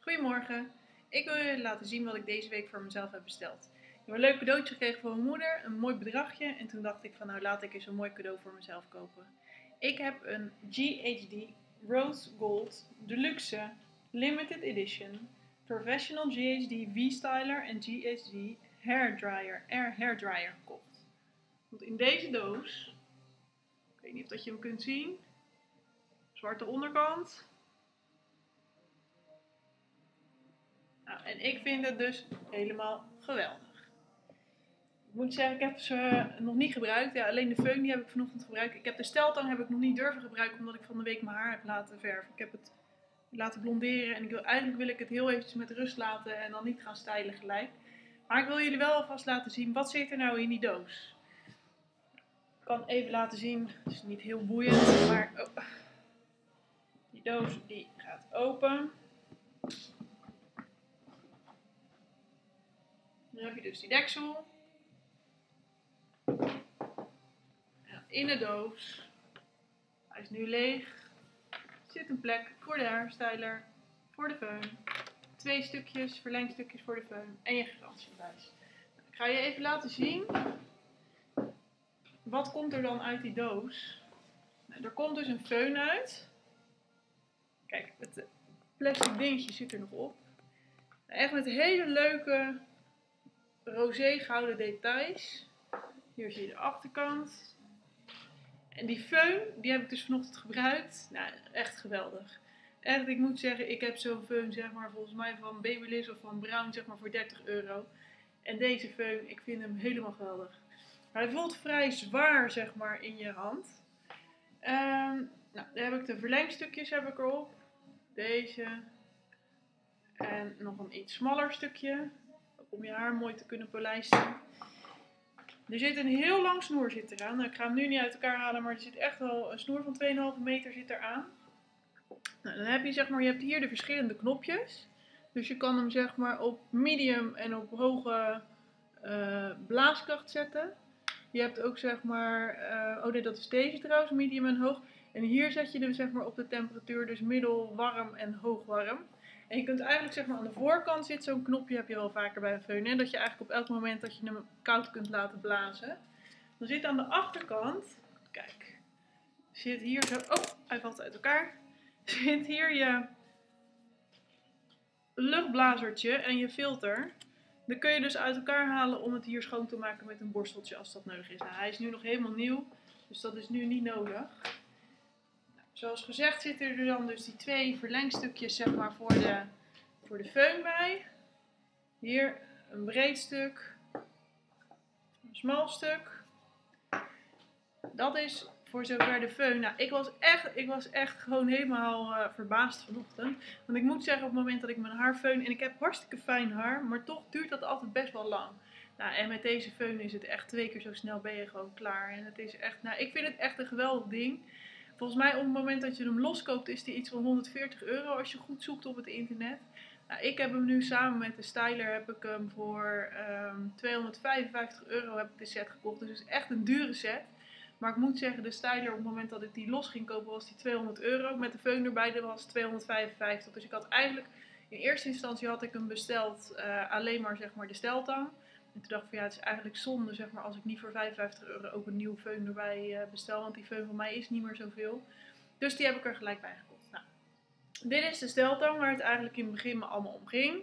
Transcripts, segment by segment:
Goedemorgen, ik wil jullie laten zien wat ik deze week voor mezelf heb besteld. Ik heb een leuk cadeautje gekregen van mijn moeder, een mooi bedragje en toen dacht ik van nou laat ik eens een mooi cadeau voor mezelf kopen. Ik heb een GHD Rose Gold Deluxe Limited Edition Professional GHD V-Styler en GHD Air Hairdryer gekocht. Want in deze doos, ik weet niet of dat je hem kunt zien, zwarte onderkant. Nou, en ik vind het dus helemaal geweldig. Ik moet zeggen, ik heb ze nog niet gebruikt. Ja, alleen de föhn die heb ik vanochtend gebruikt. Ik heb de steltang heb ik nog niet durven gebruiken omdat ik van de week mijn haar heb laten verven. Ik heb het laten blonderen en eigenlijk wil ik het heel eventjes met rust laten en dan niet gaan stylen gelijk. Maar ik wil jullie wel alvast laten zien, wat zit er nou in die doos? Ik kan even laten zien, het is niet heel boeiend, maar die doos die gaat open. Dan heb je dus die deksel. In de doos. Hij is nu leeg. Er zit een plek voor de hairstyler, voor de föhn. 2 stukjes, verlengstukjes voor de föhn en je garantiebewijs. Ik ga je even laten zien. Wat komt er dan uit die doos? Nou, er komt dus een föhn uit. Kijk, het plastic dingetje zit er nog op. Echt met hele leuke roze gouden details. Hier zie je de achterkant. En die föhn, die heb ik dus vanochtend gebruikt. Nou, echt geweldig. Echt, ik moet zeggen, ik heb zo'n föhn, zeg maar, volgens mij van Babyliss of van Brown, zeg maar, voor 30 euro. En deze föhn, ik vind hem helemaal geweldig. Hij voelt vrij zwaar, zeg maar, in je hand. Nou, daar heb ik de verlengstukjes heb ik erop. Deze. En nog een iets smaller stukje. Om je haar mooi te kunnen polijsten. Er zit een heel lang snoer zit eraan. Nou, ik ga hem nu niet uit elkaar halen, maar er zit echt wel een snoer van 2,5 meter zit eraan. Nou, dan heb je zeg maar, je hebt hier de verschillende knopjes. Dus je kan hem zeg maar op medium en op hoge blaaskracht zetten. Je hebt ook zeg maar, oh nee, dat is deze trouwens, medium en hoog. En hier zet je hem zeg maar op de temperatuur, dus middel, warm en hoog warm. En je kunt eigenlijk zeg maar aan de voorkant zit zo'n knopje, heb je wel vaker bij een föhn, hè, dat je eigenlijk op elk moment dat je hem koud kunt laten blazen. Dan zit aan de achterkant, kijk, zit hier zo, oh, hij valt uit elkaar. Zit hier je luchtblazertje en je filter. Dan kun je dus uit elkaar halen om het hier schoon te maken met een borsteltje als dat nodig is. Nou, hij is nu nog helemaal nieuw, dus dat is nu niet nodig. Nou, zoals gezegd zitten er dan dus die 2 verlengstukjes zeg maar, voor de föhn bij. Hier een breed stuk, een smal stuk. Dat is voor zover de föhn. Nou, ik was echt gewoon helemaal verbaasd vanochtend. Want ik moet zeggen, op het moment dat ik mijn haar föhn, en ik heb hartstikke fijn haar, maar toch duurt dat altijd best wel lang. Nou, en met deze föhn is het echt 2 keer zo snel ben je gewoon klaar. En het is echt, nou, ik vind het echt een geweldig ding. Volgens mij op het moment dat je hem loskoopt is die iets van 140 euro als je goed zoekt op het internet. Nou, ik heb hem nu samen met de styler heb ik hem voor 255 euro heb ik de set gekocht. Dus het is echt een dure set. Maar ik moet zeggen, de styler op het moment dat ik die los ging kopen was die 200 euro. Met de föhn erbij was 255. Dus ik had eigenlijk, in eerste instantie had ik hem besteld alleen maar zeg maar de steltang. En toen dacht ik van ja, het is eigenlijk zonde zeg maar als ik niet voor 55 euro ook een nieuwe föhn erbij bestel. Want die föhn van mij is niet meer zoveel. Dus die heb ik er gelijk bij gekocht. Nou, dit is de steltang waar het eigenlijk in het begin me allemaal om ging.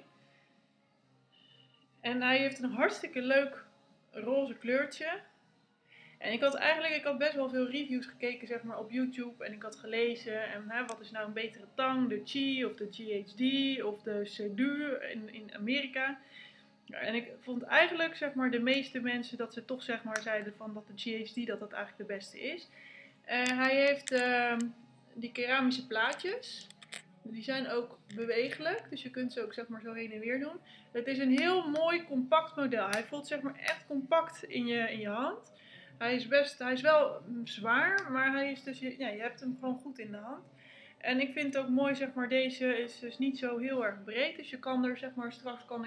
En hij heeft een hartstikke leuk roze kleurtje. En ik had best wel veel reviews gekeken zeg maar, op YouTube en ik had gelezen en wat is nou een betere tang, de Chi of de GHD of de Sedu in Amerika. Ja, en ik vond eigenlijk zeg maar, de meeste mensen dat ze toch zeg maar, zeiden van dat de GHD dat eigenlijk de beste is. Hij heeft die keramische plaatjes. Die zijn ook bewegelijk, dus je kunt ze ook zeg maar, zo heen en weer doen. Het is een heel mooi compact model. Hij voelt zeg maar, echt compact in je hand. Hij is wel zwaar, maar hij is dus, ja, je hebt hem gewoon goed in de hand. En ik vind het ook mooi, zeg maar, deze is dus niet zo heel erg breed. Dus je kan er, zeg maar, straks kan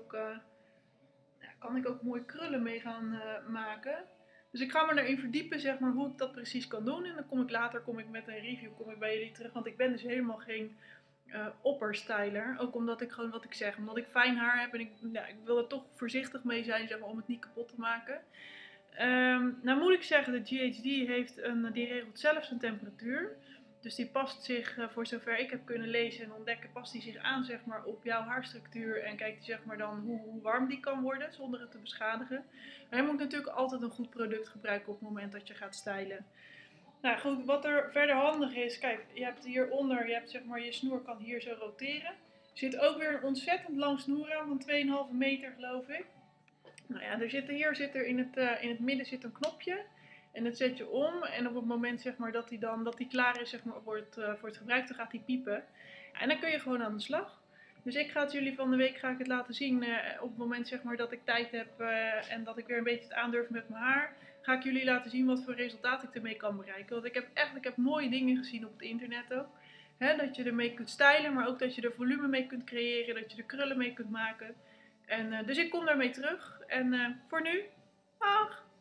ik ook mooi krullen mee gaan maken. Dus ik ga me erin verdiepen, zeg maar, hoe ik dat precies kan doen. En dan kom ik later met een review bij jullie terug. Want ik ben dus helemaal geen opperstyler. Ook omdat ik gewoon, wat ik zeg, omdat ik fijn haar heb en ik wil er toch voorzichtig mee zijn, zeg maar, om het niet kapot te maken. Nou moet ik zeggen, de GHD die regelt zelf zijn temperatuur. Dus die past zich, voor zover ik heb kunnen lezen en ontdekken, past die zich aan, zeg maar, op jouw haarstructuur. En kijkt zeg maar dan hoe warm die kan worden zonder het te beschadigen. Maar je moet natuurlijk altijd een goed product gebruiken op het moment dat je gaat stylen. Nou goed, wat er verder handig is, kijk, je hebt hieronder, je hebt zeg maar, je snoer kan hier zo roteren. Er zit ook weer een ontzettend lang snoer aan van 2,5 meter geloof ik. Nou ja, hier zit er in het midden zit een knopje. En dat zet je om en op het moment zeg maar, dat die klaar is zeg maar, voor het gebruik, dan gaat die piepen. En dan kun je gewoon aan de slag. Dus ik ga het jullie van de week het laten zien op het moment zeg maar, dat ik tijd heb en dat ik weer een beetje het aandurf met mijn haar. Ga ik jullie laten zien wat voor resultaat ik ermee kan bereiken. Want ik heb mooie dingen gezien op het internet ook. Dat je ermee kunt stylen, maar ook dat je er volume mee kunt creëren, dat je er krullen mee kunt maken. En, dus ik kom daarmee terug. En voor nu, dag!